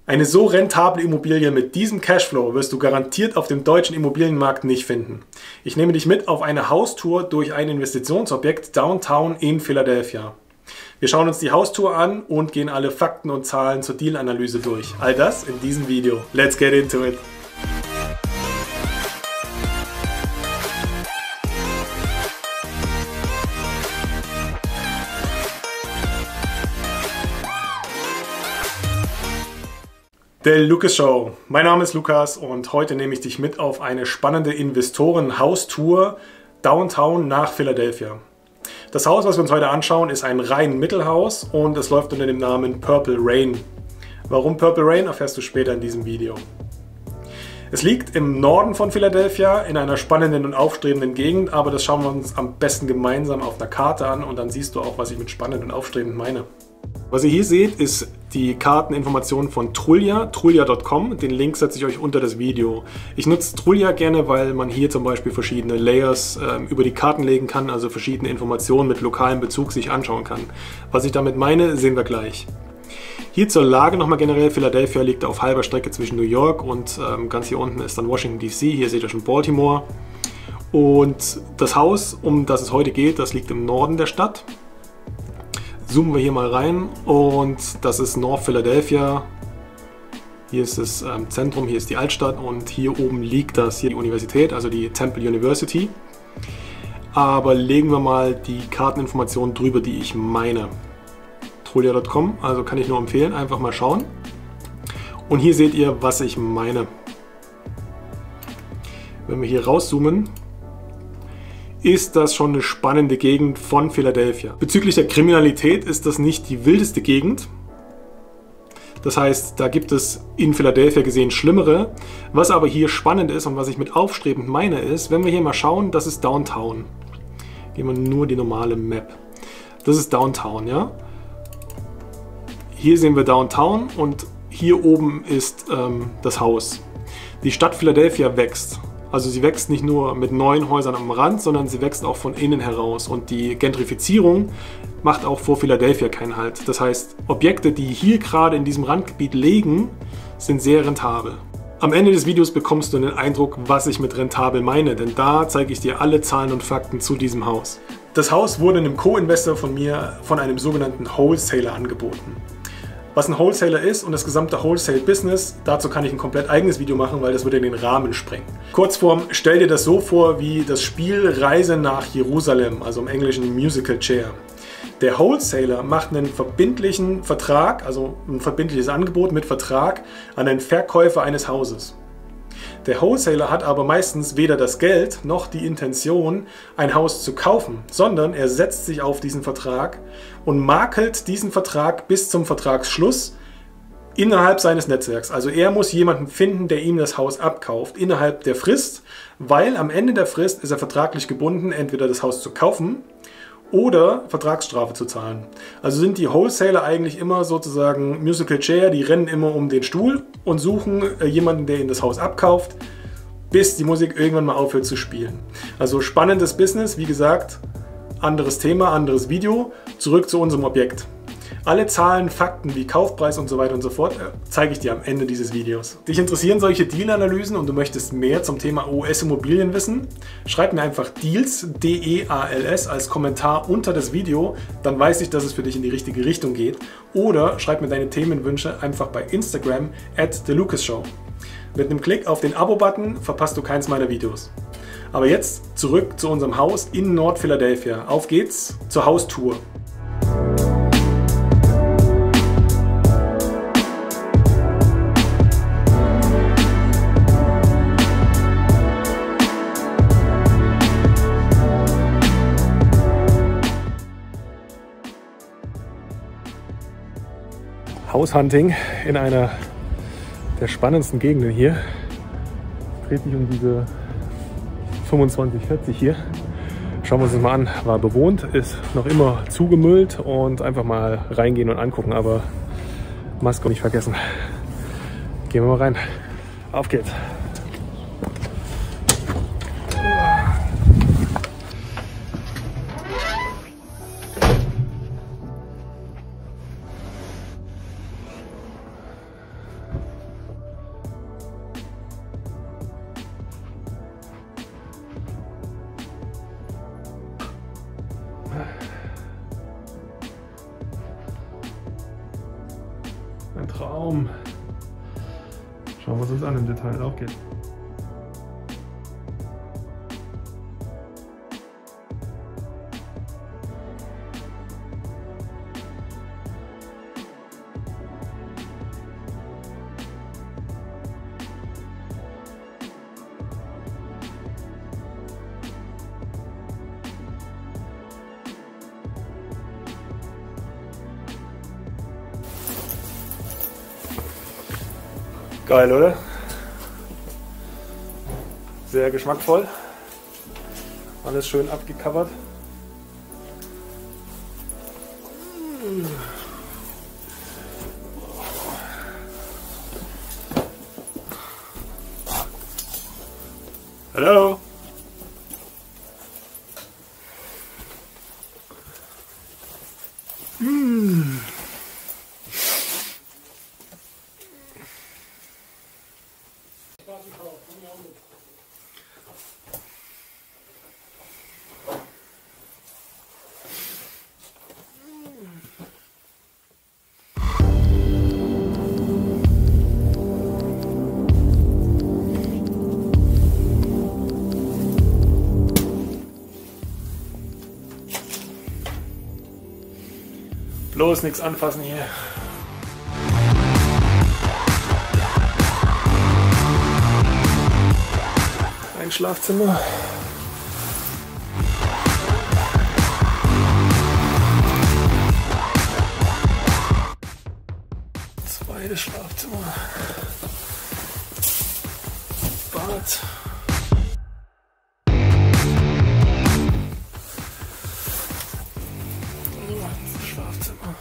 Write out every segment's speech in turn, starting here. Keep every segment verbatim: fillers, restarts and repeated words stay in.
Eine so rentable Immobilie mit diesem Cashflow wirst du garantiert auf dem deutschen Immobilienmarkt nicht finden. Ich nehme dich mit auf eine Haustour durch ein Investitionsobjekt Downtown in Philadelphia. Wir schauen uns die Haustour an und gehen alle Fakten und Zahlen zur Deal-Analyse durch. All das in diesem Video. Let's get into it! Der Lucas Show. Mein Name ist Lukas und heute nehme ich dich mit auf eine spannende Investoren-Haustour Downtown nach Philadelphia. Das Haus, was wir uns heute anschauen, ist ein rein Mittelhaus und es läuft unter dem Namen Purple Rain. Warum Purple Rain, erfährst du später in diesem Video. Es liegt im Norden von Philadelphia in einer spannenden und aufstrebenden Gegend, aber das schauen wir uns am besten gemeinsam auf einer Karte an und dann siehst du auch, was ich mit spannend und aufstrebend meine. Was ihr hier seht, ist die Karteninformation von Trulia, trulia punkt com. Den Link setze ich euch unter das Video. Ich nutze Trulia gerne, weil man hier zum Beispiel verschiedene Layers äh, über die Karten legen kann, also verschiedene Informationen mit lokalem Bezug sich anschauen kann. Was ich damit meine, sehen wir gleich. Hier zur Lage nochmal generell. Philadelphia liegt auf halber Strecke zwischen New York und ähm, ganz hier unten ist dann Washington D C. Hier seht ihr schon Baltimore. Und das Haus, um das es heute geht, das liegt im Norden der Stadt. Zoomen wir hier mal rein und das ist North Philadelphia. Hier ist das ähm, Zentrum, hier ist die Altstadt und hier oben liegt das, hier die Universität, also die Temple University. Aber legen wir mal die Karteninformationen drüber, die ich meine. trulia punkt com, also kann ich nur empfehlen, einfach mal schauen. Und hier seht ihr, was ich meine. Wenn wir hier rauszoomen, ist das schon eine spannende Gegend von Philadelphia. Bezüglich der Kriminalität ist das nicht die wildeste Gegend. Das heißt, da gibt es in Philadelphia gesehen schlimmere. Was aber hier spannend ist und was ich mit aufstrebend meine ist, wenn wir hier mal schauen, das ist Downtown. Gehen wir nur die normale Map. Das ist Downtown, ja. Hier sehen wir Downtown und hier oben ist ähm, das Haus. Die Stadt Philadelphia wächst. Also sie wächst nicht nur mit neuen Häusern am Rand, sondern sie wächst auch von innen heraus. Und die Gentrifizierung macht auch vor Philadelphia keinen Halt. Das heißt, Objekte, die hier gerade in diesem Randgebiet liegen, sind sehr rentabel. Am Ende des Videos bekommst du einen Eindruck, was ich mit rentabel meine, denn da zeige ich dir alle Zahlen und Fakten zu diesem Haus. Das Haus wurde einem Co-Investor von mir von einem sogenannten Wholesaler angeboten. Was ein Wholesaler ist und das gesamte Wholesale-Business, dazu kann ich ein komplett eigenes Video machen, weil das würde in den Rahmen sprengen. Kurzform, stell dir das so vor wie das Spiel Reise nach Jerusalem, also im Englischen Musical Chair. Der Wholesaler macht einen verbindlichen Vertrag, also ein verbindliches Angebot mit Vertrag an den Verkäufer eines Hauses. Der Wholesaler hat aber meistens weder das Geld noch die Intention, ein Haus zu kaufen, sondern er setzt sich auf diesen Vertrag und makelt diesen Vertrag bis zum Vertragsschluss innerhalb seines Netzwerks. Also er muss jemanden finden, der ihm das Haus abkauft innerhalb der Frist, weil am Ende der Frist ist er vertraglich gebunden, entweder das Haus zu kaufen oder Vertragsstrafe zu zahlen. Also sind die Wholesaler eigentlich immer sozusagen Musical Chair, die rennen immer um den Stuhl und suchen äh, jemanden, der ihnen das Haus abkauft, bis die Musik irgendwann mal aufhört zu spielen. Also spannendes Business, wie gesagt, anderes Thema, anderes Video. Zurück zu unserem Objekt. Alle Zahlen, Fakten wie Kaufpreis und so weiter und so fort äh, zeige ich dir am Ende dieses Videos. Dich interessieren solche Deal-Analysen und du möchtest mehr zum Thema U S-Immobilien wissen? Schreib mir einfach Deals, D E A L S, als Kommentar unter das Video, dann weiß ich, dass es für dich in die richtige Richtung geht. Oder schreib mir deine Themenwünsche einfach bei Instagram at the Lucas Show. Mit einem Klick auf den Abo-Button verpasst du keins meiner Videos. Aber jetzt zurück zu unserem Haus in Nord-Philadelphia. Auf geht's zur Haustour. Haushunting in einer der spannendsten Gegenden hier. Dreht sich um diese fünfundzwanzig vierzig hier. Schauen wir uns das mal an. War bewohnt, ist noch immer zugemüllt und einfach mal reingehen und angucken, aber Maske nicht vergessen. Gehen wir mal rein. Auf geht's. Baum. Schauen wir uns das an im Detail. Auf geht's. Geil, oder? Sehr geschmackvoll. Alles schön abgecovert. Hallo. Mm. Bloß nichts anfassen hier. Ein Schlafzimmer. Zweites Schlafzimmer. Bad. Schlafzimmer.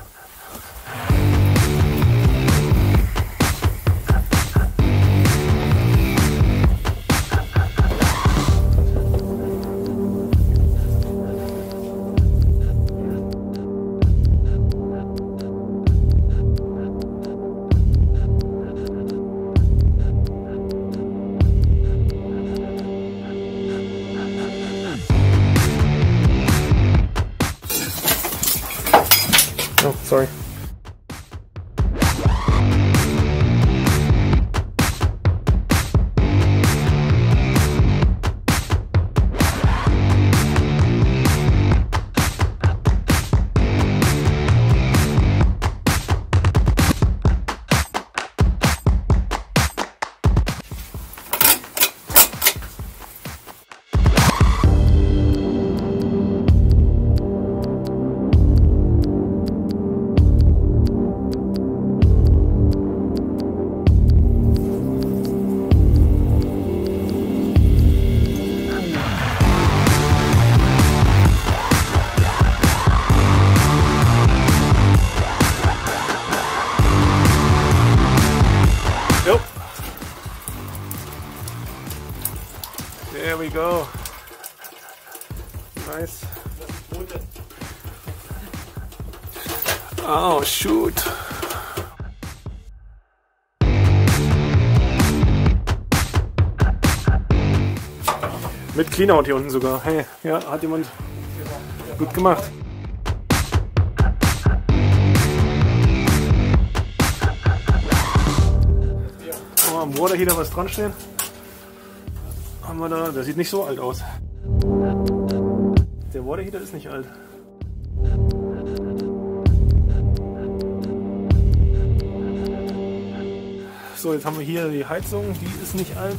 Oh, sorry. Yep. There we go. Nice. Oh, shoot. Mit Cleanout hier unten sogar. Hey, ja, hat jemand gut gemacht. Oh, am Waterheater was dran stehen. Haben wir da, der sieht nicht so alt aus. Der Waterheater ist nicht alt. So, jetzt haben wir hier die Heizung, die ist nicht alt.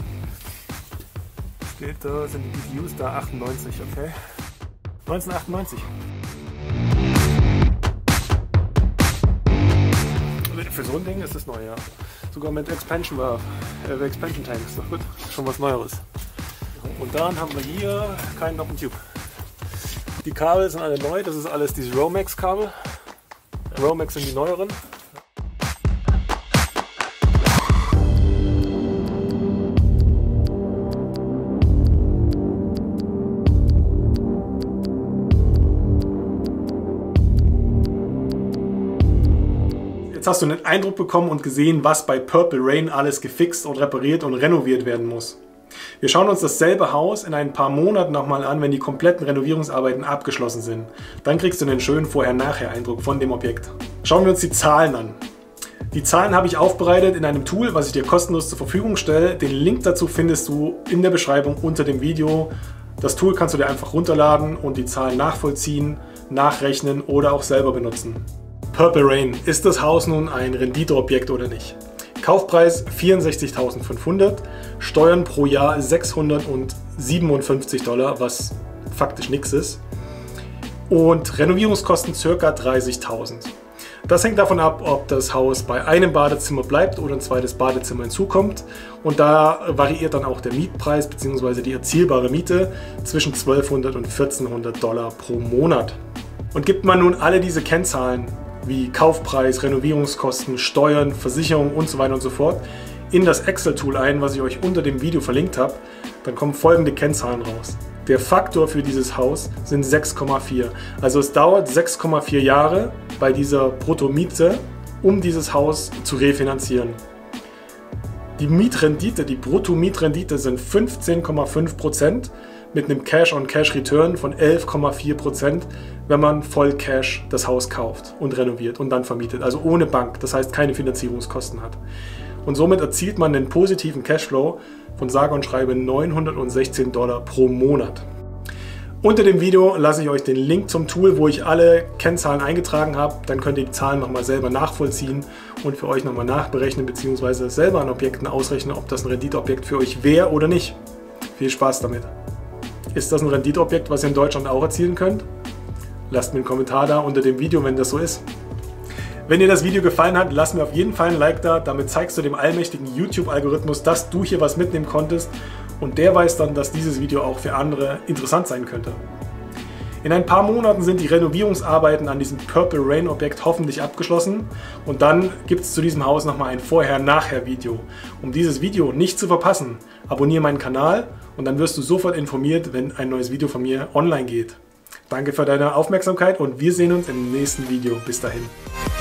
Steht da, sind die B T Us da, achtundneunzig, okay. neunzehnhundertachtundneunzig. Für so ein Ding ist das neu, ja. Sogar mit Expansion war, äh, Expansion Tank, ist doch gut. Schon was Neueres. Und dann haben wir hier keinen Doppeltube. Die Kabel sind alle neu, das ist alles diese Romex Kabel. Romex sind die neueren. Jetzt hast du einen Eindruck bekommen und gesehen, was bei Purple Rain alles gefixt und repariert und renoviert werden muss. Wir schauen uns dasselbe Haus in ein paar Monaten nochmal an, wenn die kompletten Renovierungsarbeiten abgeschlossen sind. Dann kriegst du einen schönen Vorher-Nachher-Eindruck von dem Objekt. Schauen wir uns die Zahlen an. Die Zahlen habe ich aufbereitet in einem Tool, was ich dir kostenlos zur Verfügung stelle. Den Link dazu findest du in der Beschreibung unter dem Video. Das Tool kannst du dir einfach runterladen und die Zahlen nachvollziehen, nachrechnen oder auch selber benutzen. Purple Rain. Ist das Haus nun ein Renditeobjekt oder nicht? Kaufpreis vierundsechzigtausendfünfhundert, Steuern pro Jahr sechshundertsiebenundfünfzig Dollar, was faktisch nichts ist. Und Renovierungskosten ca. dreißigtausend. Das hängt davon ab, ob das Haus bei einem Badezimmer bleibt oder ein zweites Badezimmer hinzukommt. Und da variiert dann auch der Mietpreis bzw. die erzielbare Miete zwischen zwölfhundert und vierzehnhundert Dollar pro Monat. Und gibt man nun alle diese Kennzahlen wie Kaufpreis, Renovierungskosten, Steuern, Versicherung und so weiter und so fort in das Excel-Tool ein, was ich euch unter dem Video verlinkt habe, dann kommen folgende Kennzahlen raus. Der Faktor für dieses Haus sind sechs Komma vier. Also es dauert sechs Komma vier Jahre bei dieser Bruttomiete, um dieses Haus zu refinanzieren. Die Mietrendite, die Bruttomietrendite sind fünfzehn Komma fünf Prozent mit einem Cash-on-Cash-Return von elf Komma vier Prozent, wenn man voll Cash das Haus kauft und renoviert und dann vermietet. Also ohne Bank, das heißt keine Finanzierungskosten hat. Und somit erzielt man einen positiven Cashflow von sage und schreibe neunhundertsechzehn Dollar pro Monat. Unter dem Video lasse ich euch den Link zum Tool, wo ich alle Kennzahlen eingetragen habe. Dann könnt ihr die Zahlen nochmal selber nachvollziehen und für euch nochmal nachberechnen bzw. selber an Objekten ausrechnen, ob das ein Renditeobjekt für euch wäre oder nicht. Viel Spaß damit! Ist das ein Renditeobjekt, was ihr in Deutschland auch erzielen könnt? Lasst mir einen Kommentar da unter dem Video, wenn das so ist. Wenn dir das Video gefallen hat, lass mir auf jeden Fall ein Like da. Damit zeigst du dem allmächtigen YouTube-Algorithmus, dass du hier was mitnehmen konntest. Und der weiß dann, dass dieses Video auch für andere interessant sein könnte. In ein paar Monaten sind die Renovierungsarbeiten an diesem Purple Rain Objekt hoffentlich abgeschlossen. Und dann gibt es zu diesem Haus nochmal ein Vorher-Nachher-Video. Um dieses Video nicht zu verpassen, abonniere meinen Kanal und dann wirst du sofort informiert, wenn ein neues Video von mir online geht. Danke für deine Aufmerksamkeit und wir sehen uns im nächsten Video. Bis dahin.